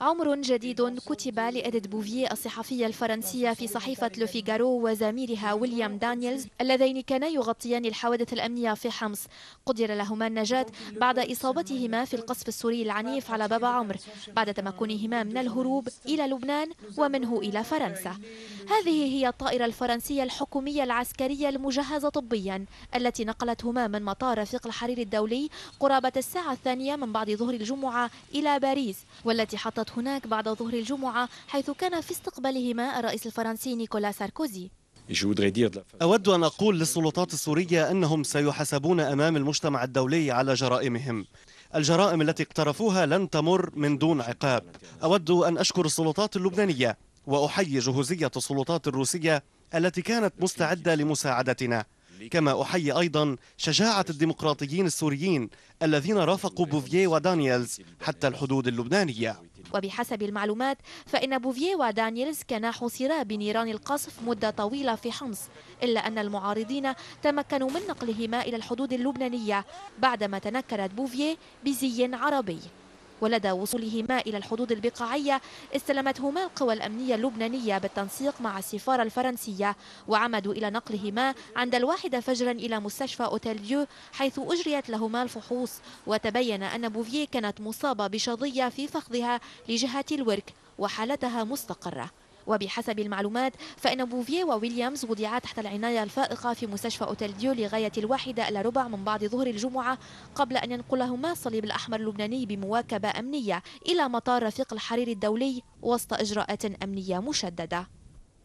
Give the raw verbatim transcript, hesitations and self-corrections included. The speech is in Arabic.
عمر جديد كتب لإديث بوفيه الصحفية الفرنسية في صحيفة لو فيغارو وزميلها ويليام دانييلز اللذين كانا يغطيان الحوادث الأمنية في حمص. قدر لهما النجاة بعد إصابتهما في القصف السوري العنيف على باب عمرو بعد تمكنهما من الهروب إلى لبنان ومنه إلى فرنسا. هذه هي الطائرة الفرنسية الحكومية العسكرية المجهزة طبيا التي نقلتهما من مطار رفيق الحرير الدولي قرابة الساعة الثانية من بعد ظهر الجمعة إلى باريس، والتي حطت هناك بعد ظهر الجمعة حيث كان في استقبالهما الرئيس الفرنسي نيكولا ساركوزي. أود أن أقول للسلطات السورية أنهم سيحاسبون أمام المجتمع الدولي على جرائمهم. الجرائم التي اقترفوها لن تمر من دون عقاب. أود أن أشكر السلطات اللبنانية وأحيي جهوزية السلطات الروسية التي كانت مستعدة لمساعدتنا، كما أحيي أيضا شجاعة الديمقراطيين السوريين الذين رافقوا بوفيه ودانييلز حتى الحدود اللبنانية. وبحسب المعلومات فإن بوفيه ودانييلز كانا حوصرا بنيران القصف مدة طويلة في حمص، إلا أن المعارضين تمكنوا من نقلهما إلى الحدود اللبنانية بعدما تنكرت بوفيه بزي عربي. ولدى وصولهما إلى الحدود البقاعية استلمتهما القوى الأمنية اللبنانية بالتنسيق مع السفارة الفرنسية، وعمدوا إلى نقلهما عند الواحدة فجرا إلى مستشفى أوتيل ديو حيث أجريت لهما الفحوص، وتبين أن بوفيه كانت مصابة بشظية في فخذها لجهة الورك وحالتها مستقرة. وبحسب المعلومات فإن بوفيه وويليامز وضعا تحت العناية الفائقة في مستشفى أوتيل ديو لغاية الواحدة إلى ربع من بعد ظهر الجمعة قبل أن ينقلهما الصليب الأحمر اللبناني بمواكبة أمنية إلى مطار رفيق الحرير الدولي وسط إجراءات أمنية مشددة.